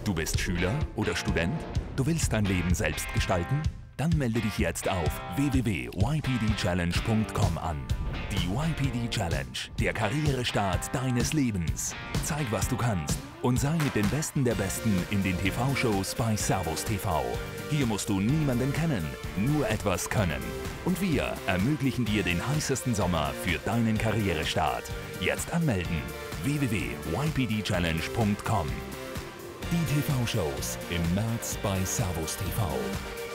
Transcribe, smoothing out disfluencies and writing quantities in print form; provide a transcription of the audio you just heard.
Du bist Schüler oder Student? Du willst dein Leben selbst gestalten? Dann melde dich jetzt auf www.ypdchallenge.com an. Die YPD Challenge, der Karrierestart deines Lebens. Zeig, was du kannst und sei mit den Besten der Besten in den TV-Shows bei Servus TV. Hier musst du niemanden kennen, nur etwas können. Und wir ermöglichen dir den heißesten Sommer für deinen Karrierestart. Jetzt anmelden: www.ypdchallenge.com. Die TV-Shows im März bei Servus TV.